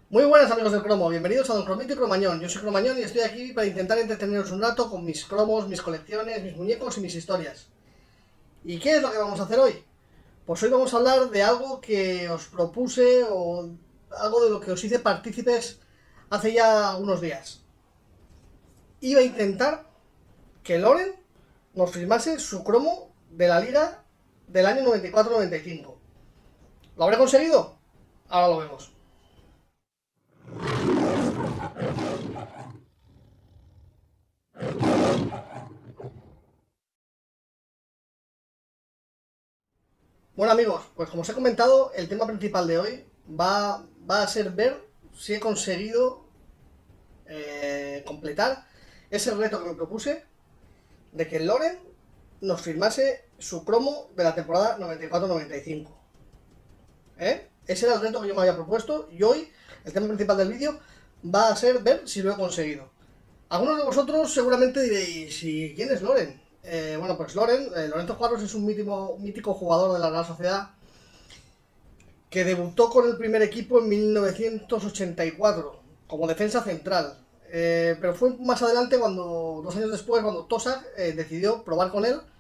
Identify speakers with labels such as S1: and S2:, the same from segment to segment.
S1: Muy buenas amigos del cromo, bienvenidos a Don Cromito y Cromañón. Yo soy Cromañón y estoy aquí para intentar entreteneros un rato con mis cromos, mis colecciones, mis muñecos y mis historias. ¿Y qué es lo que vamos a hacer hoy? Pues hoy vamos a hablar de algo que os propuse o algo de lo que os hice partícipes hace ya unos días. Iba a intentar que Loren nos firmase su cromo de la liga del año 94-95. ¿Lo habré conseguido? Ahora lo vemos. Bueno amigos, pues como os he comentado, el tema principal de hoy va a ser ver si he conseguido completar ese reto que me propuse de que Loren nos firmase su cromo de la temporada 94-95. Ese era el reto que yo me había propuesto y hoy el tema principal del vídeo va a ser ver si lo he conseguido. Algunos de vosotros seguramente diréis, ¿y quién es Loren? Bueno, pues Lorenzo Juarros es un mítico jugador de la Real Sociedad que debutó con el primer equipo en 1984 como defensa central. Pero fue más adelante, 2 años después, cuando Tosak decidió probar con él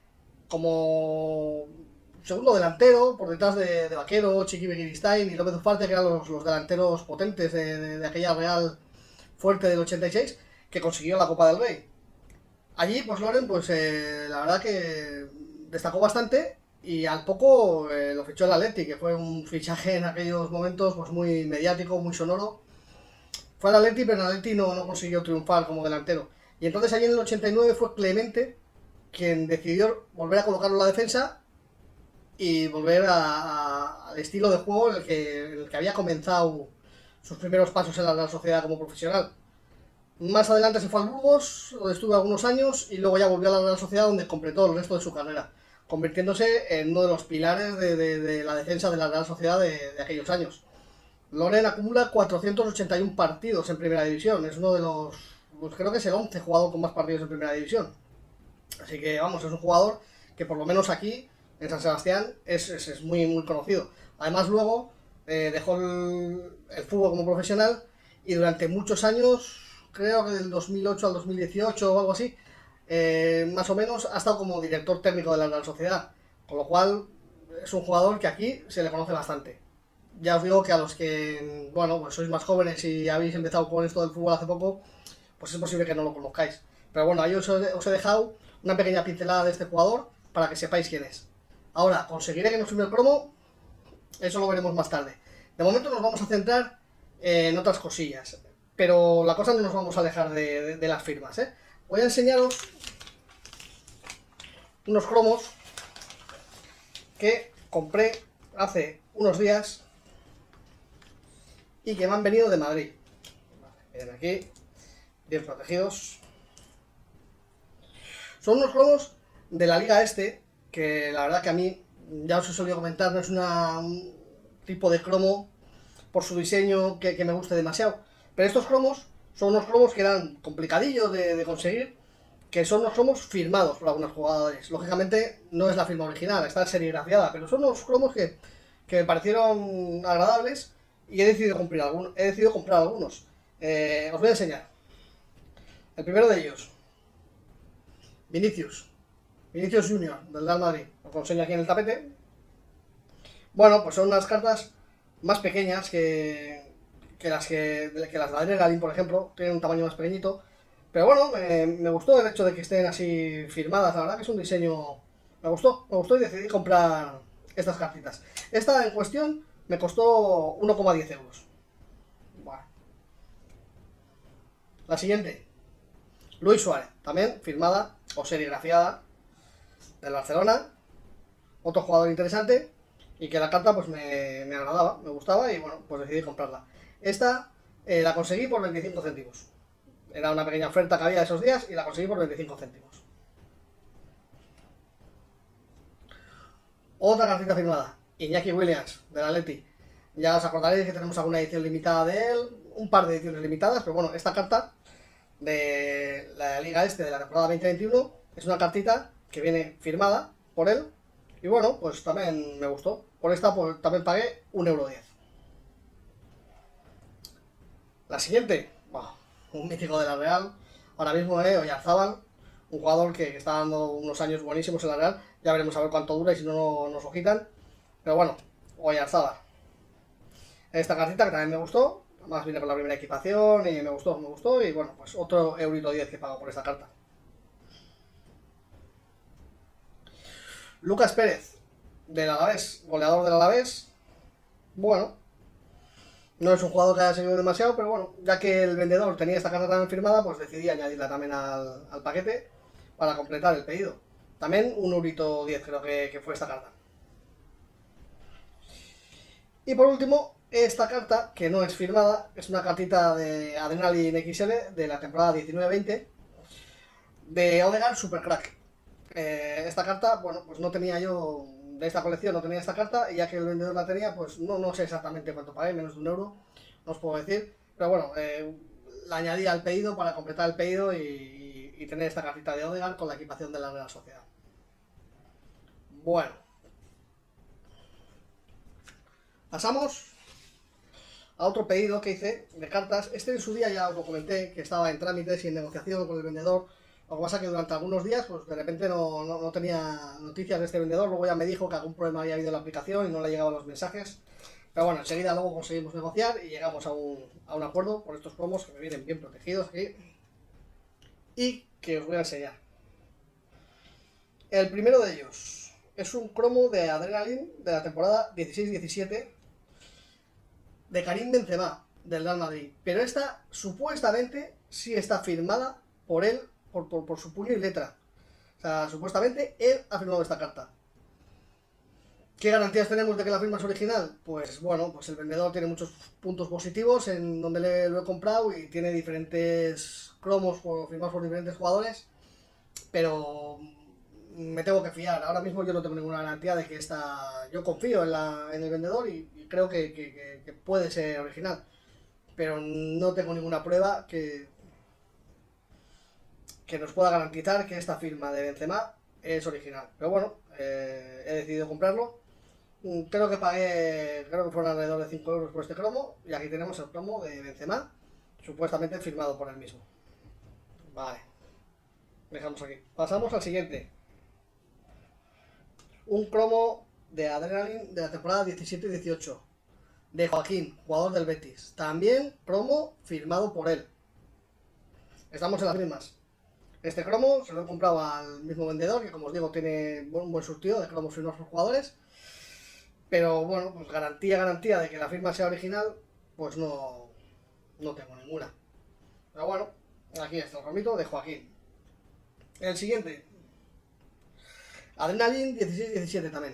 S1: como segundo delantero, por detrás de Vaquero, Chiqui Begiristain y López Ufarte, que eran los delanteros potentes de aquella Real fuerte del 86, que consiguió la Copa del Rey. Allí, pues Loren, pues la verdad que destacó bastante y al poco lo fichó el Atleti, que fue un fichaje en aquellos momentos pues muy mediático, muy sonoro. Fue al Atleti, pero el Atleti no consiguió triunfar como delantero. Y entonces allí en el 89 fue Clemente quien decidió volver a colocarlo en la defensa y volver al estilo de juego en el que había comenzado sus primeros pasos en la Real Sociedad como profesional. Más adelante se fue al Burgos, donde estuvo algunos años, y luego ya volvió a la Real Sociedad, donde completó el resto de su carrera, convirtiéndose en uno de los pilares de la defensa de la Real Sociedad de aquellos años. Loren acumula 481 partidos en Primera División, es uno de los, pues creo que es el 11 jugador con más partidos en Primera División. Así que vamos, es un jugador que por lo menos aquí, en San Sebastián, es muy conocido. Además luego dejó el fútbol como profesional y durante muchos años, creo que del 2008 al 2018 o algo así, más o menos ha estado como director técnico de la Real Sociedad. Con lo cual es un jugador que aquí se le conoce bastante. Ya os digo que a los que, bueno, pues sois más jóvenes y habéis empezado con esto del fútbol hace poco, pues es posible que no lo conozcáis. Pero bueno, ahí os he dejado una pequeña pincelada de este jugador para que sepáis quién es. Ahora, ¿conseguiré que nos firme el cromo? Eso lo veremos más tarde. De momento nos vamos a centrar en otras cosillas. Pero la cosa no nos vamos a dejar de las firmas, ¿eh? Voy a enseñaros unos cromos que compré hace unos días y que me han venido de Madrid. Miren aquí, bien protegidos. Son unos cromos de la Liga Este, que la verdad que a mí, ya os he solido comentar, no es un tipo de cromo por su diseño que me guste demasiado. Pero estos cromos son unos cromos que eran complicadillos de conseguir, que son unos cromos firmados por algunos jugadores. Lógicamente no es la firma original, está serigrafiada, pero son unos cromos que me parecieron agradables y he decidido comprar algunos. Os voy a enseñar. El primero de ellos, Vinicius. Vinicius Junior, del Real Madrid. Os lo enseño aquí en el tapete. Bueno, pues son unas cartas más pequeñas que las de Adrenaline, por ejemplo. Tienen un tamaño más pequeñito. Pero bueno, me gustó el hecho de que estén así firmadas. La verdad que es un diseño... Me gustó y decidí comprar estas cartitas. Esta en cuestión me costó 1,10 euros. Bueno. La siguiente, Luis Suárez, también firmada o serigrafiada del Barcelona. Otro jugador interesante y que la carta pues me agradaba, me gustaba y bueno, pues decidí comprarla. Esta la conseguí por 25 céntimos. Era una pequeña oferta que había esos días y la conseguí por 25 céntimos. Otra cartita firmada, Iñaki Williams, del Atleti. Ya os acordaréis que tenemos alguna edición limitada de él, un par de ediciones limitadas, pero bueno, esta carta de la Liga Este de la temporada 2021 es una cartita que viene firmada por él y bueno, pues también me gustó. Por esta pues, también pagué 1,10 €. La siguiente, bah, un mítico de la Real. Ahora mismo, Oyarzábal, un jugador que está dando unos años buenísimos en la Real. Ya veremos a ver cuánto dura y si no nos lo quitan. Pero bueno, Oyarzábal. Esta cartita que también me gustó. Además viene con la primera equipación y me gustó. Y bueno, pues otro eurito 10 que pago por esta carta. Lucas Pérez, del Alavés, goleador del Alavés. Bueno, no es un jugador que haya seguido demasiado, pero bueno, ya que el vendedor tenía esta carta también firmada, pues decidí añadirla también al paquete para completar el pedido. También un eurito 10 creo que fue esta carta. Y por último, esta carta, que no es firmada, es una cartita de Adrenaline XL de la temporada 19-20 de Odegaard Supercrack. Esta carta, bueno, pues no tenía yo de esta colección, no tenía esta carta, y ya que el vendedor la tenía, pues no sé exactamente cuánto pagué, menos de un euro, no os puedo decir, pero bueno, la añadí al pedido para completar el pedido y tener esta cartita de Odegaard con la equipación de la Real Sociedad. Bueno, pasamos a otro pedido que hice de cartas. Este en su día ya os lo comenté, que estaba en trámites y en negociación con el vendedor. Lo que pasa es que durante algunos días, pues de repente no tenía noticias de este vendedor. Luego ya me dijo que algún problema había habido en la aplicación y no le llegaban los mensajes. Pero bueno, enseguida luego conseguimos negociar y llegamos a un acuerdo por estos cromos que me vienen bien protegidos aquí. Y que os voy a enseñar. El primero de ellos es un cromo de Adrenaline de la temporada 16-17 de Karim Benzema, del Real Madrid. Pero esta supuestamente sí está firmada por él, por su puño y letra. O sea, supuestamente él ha firmado esta carta. ¿Qué garantías tenemos de que la firma es original? Pues bueno, pues el vendedor tiene muchos puntos positivos en donde lo he comprado y tiene diferentes cromos firmados por diferentes jugadores. Pero me tengo que fiar. Ahora mismo yo no tengo ninguna garantía de que esta... Yo confío en el vendedor y creo que puede ser original. Pero no tengo ninguna prueba que nos pueda garantizar que esta firma de Benzema es original. Pero bueno, he decidido comprarlo. Creo que fueron alrededor de 5 euros por este cromo. Y aquí tenemos el cromo de Benzema, supuestamente firmado por él mismo. Vale. Dejamos aquí. Pasamos al siguiente. Un cromo de Adrenaline de la temporada 17-18 de Joaquín, jugador del Betis. También cromo firmado por él. Estamos en las mismas. Este cromo se lo he comprado al mismo vendedor, que como os digo tiene un buen surtido de cromos firmados por jugadores. Pero bueno, pues garantía de que la firma sea original, pues no tengo ninguna. Pero bueno, aquí está el cromito de Joaquín. El siguiente. Adrenaline 16-17 también.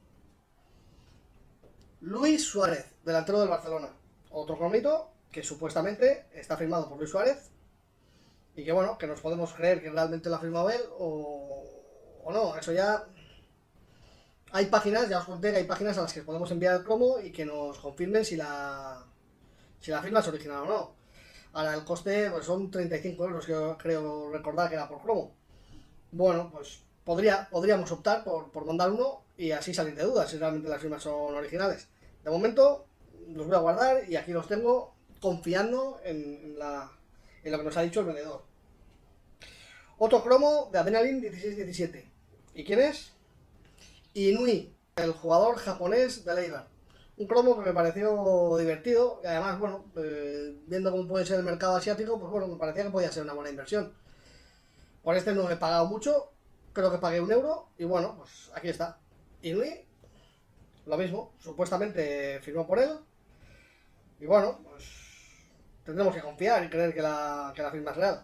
S1: Luis Suárez, delantero del Barcelona. Otro cromito que supuestamente está firmado por Luis Suárez. Y que bueno, que nos podemos creer que realmente lo ha firmado él o no. Eso ya... Hay páginas, ya os conté que hay páginas a las que podemos enviar el cromo y que nos confirmen si la firma es original o no. Ahora el coste pues son 35 euros, que yo creo recordar que era por cromo. Bueno, pues podríamos optar por mandar uno y así salir de dudas si realmente las firmas son originales. De momento los voy a guardar y aquí los tengo confiando en lo que nos ha dicho el vendedor. Otro cromo de Adrenaline 16-17. ¿Y quién es? Inui, el jugador japonés de Eibar. Un cromo que me pareció divertido y además, bueno, viendo cómo puede ser el mercado asiático, pues bueno, me parecía que podía ser una buena inversión. Por este no he pagado mucho, creo que pagué 1 euro y bueno, pues aquí está. Inui, lo mismo, supuestamente firmó por él y bueno, pues tendremos que confiar y creer que la firma es real.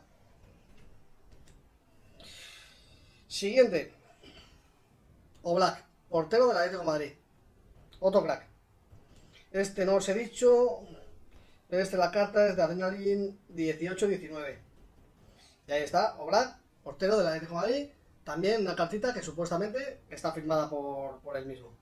S1: Siguiente. Oblak, portero del Atlético de Madrid. Otro crack. Este no os he dicho, pero la carta es de Adrenaline 18-19. Y ahí está, Oblak, portero del Atlético de Madrid. También una cartita que supuestamente está firmada por él mismo.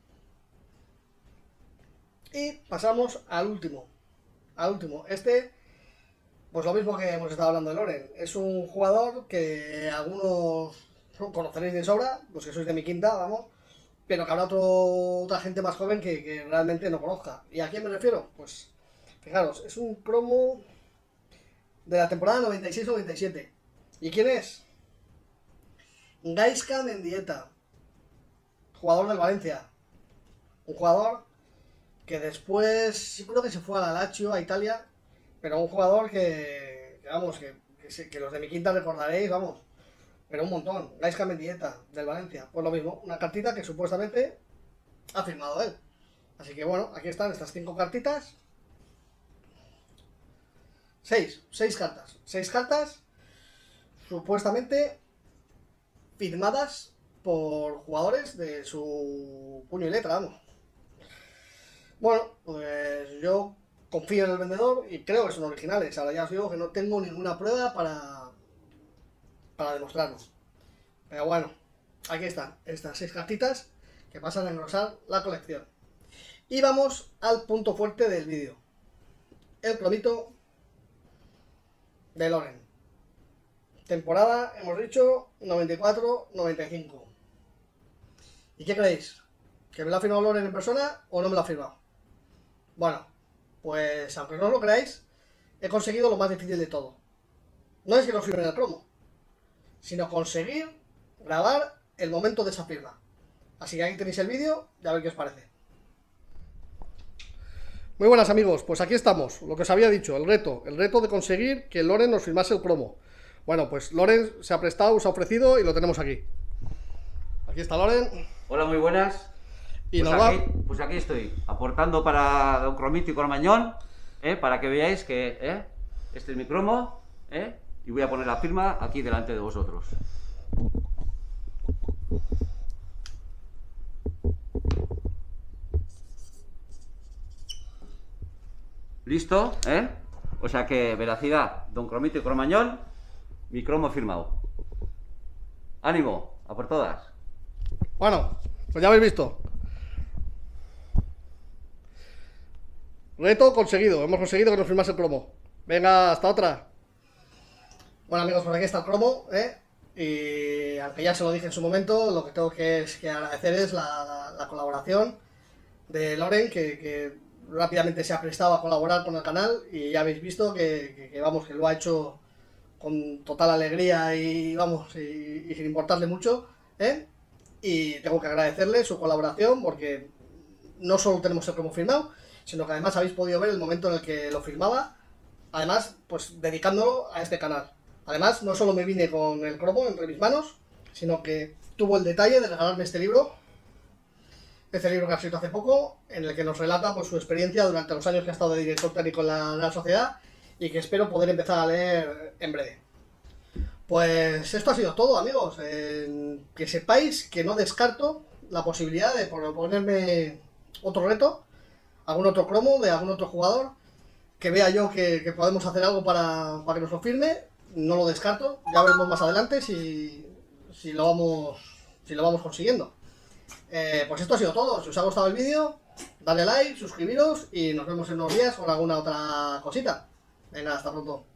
S1: Y pasamos al último. Este, pues lo mismo que hemos estado hablando de Loren. Es un jugador que algunos conoceréis de sobra, los que sois de mi quinta, vamos, pero que habrá otra gente más joven que realmente no conozca. ¿Y a quién me refiero? Pues Fijaros, es un cromo de la temporada 96-97. ¿Y quién es? Gaizka Mendieta, jugador del Valencia. Un jugador que después, yo creo que se fue a la Lazio, a Italia, pero un jugador que vamos, que los de mi quinta recordaréis, vamos, pero un montón. Gaizka Mendieta, del Valencia. Pues lo mismo, una cartita que supuestamente ha firmado él. Así que bueno, aquí están estas 5 cartitas. 6 cartas. 6 cartas supuestamente firmadas por jugadores de su puño y letra, vamos. Bueno, pues yo confío en el vendedor y creo que son originales. Ahora ya os digo que no tengo ninguna prueba para demostrarlo. Pero bueno, aquí están estas 6 cartitas que pasan a engrosar la colección. Y vamos al punto fuerte del vídeo. El cromito de Loren. Temporada, hemos dicho, 94-95. ¿Y qué creéis? ¿Que me lo ha firmado Loren en persona o no me lo ha firmado? Bueno, pues aunque no os lo creáis, he conseguido lo más difícil de todo. No es que nos firmen el cromo, sino conseguir grabar el momento de esa firma. Así que aquí tenéis el vídeo y a ver qué os parece. Muy buenas amigos, pues aquí estamos, lo que os había dicho, el reto de conseguir que Loren nos firmase el cromo. Bueno, pues Loren se ha prestado, se ha ofrecido y lo tenemos aquí. Aquí está Loren.
S2: Hola, muy buenas.
S1: Y
S2: pues aquí estoy, aportando para Don Cromito y Cromañón, para que veáis que este es mi cromo, y voy a poner la firma aquí delante de vosotros. ¿Listo? O sea que veracidad, Don Cromito y Cromañón, mi cromo firmado. ¡Ánimo! ¡A por todas!
S1: Bueno, pues ya habéis visto. Reto conseguido, hemos conseguido que nos firmase el cromo. Venga, hasta otra. Bueno amigos, pues aquí está el cromo, y aunque ya se lo dije en su momento, lo que tengo que agradecer es la colaboración de Loren, que rápidamente se ha prestado a colaborar con el canal y ya habéis visto que vamos, que lo ha hecho con total alegría y vamos, y sin importarle mucho, y tengo que agradecerle su colaboración porque no solo tenemos el cromo firmado, sino que además habéis podido ver el momento en el que lo firmaba, además pues dedicándolo a este canal. Además no solo me vine con el cromo entre mis manos, sino que tuvo el detalle de regalarme este libro que ha escrito hace poco, en el que nos relata pues, su experiencia durante los años que ha estado de director técnico en la Real Sociedad y que espero poder empezar a leer en breve. Pues esto ha sido todo amigos, que sepáis que no descarto la posibilidad de proponerme otro reto, algún otro cromo de algún otro jugador, que vea yo que podemos hacer algo para que nos lo firme, no lo descarto, ya veremos más adelante si lo vamos consiguiendo. Pues esto ha sido todo, si os ha gustado el vídeo, dadle like, suscribiros y nos vemos en unos días con alguna otra cosita. Venga, hasta pronto.